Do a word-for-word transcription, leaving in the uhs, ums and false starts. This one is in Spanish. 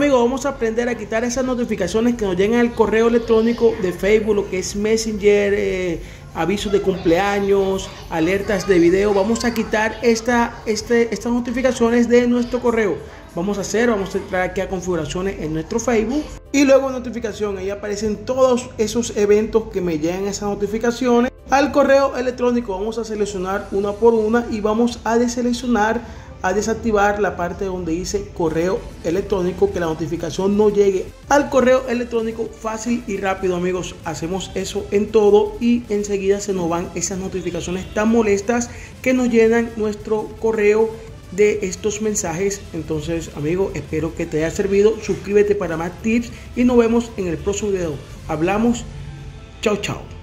amigos, vamos a aprender a quitar esas notificaciones que nos llegan al correo electrónico de Facebook, lo que es Messenger, eh, avisos de cumpleaños, alertas de video. Vamos a quitar esta, este, estas notificaciones de nuestro correo. Vamos a hacer, vamos a entrar aquí a configuraciones en nuestro Facebook y luego notificación. Ahí aparecen todos esos eventos que me llegan esas notificaciones al correo electrónico. Vamos a seleccionar una por una y vamos a deseleccionar, a desactivar la parte donde dice correo electrónico, que la notificación no llegue al correo electrónico. Fácil y rápido, amigos. Hacemos eso en todo y enseguida se nos van esas notificaciones tan molestas que nos llenan nuestro correo de estos mensajes. Entonces, amigo, espero que te haya servido. Suscríbete para más tips y nos vemos en el próximo video. Hablamos. Chao, chao.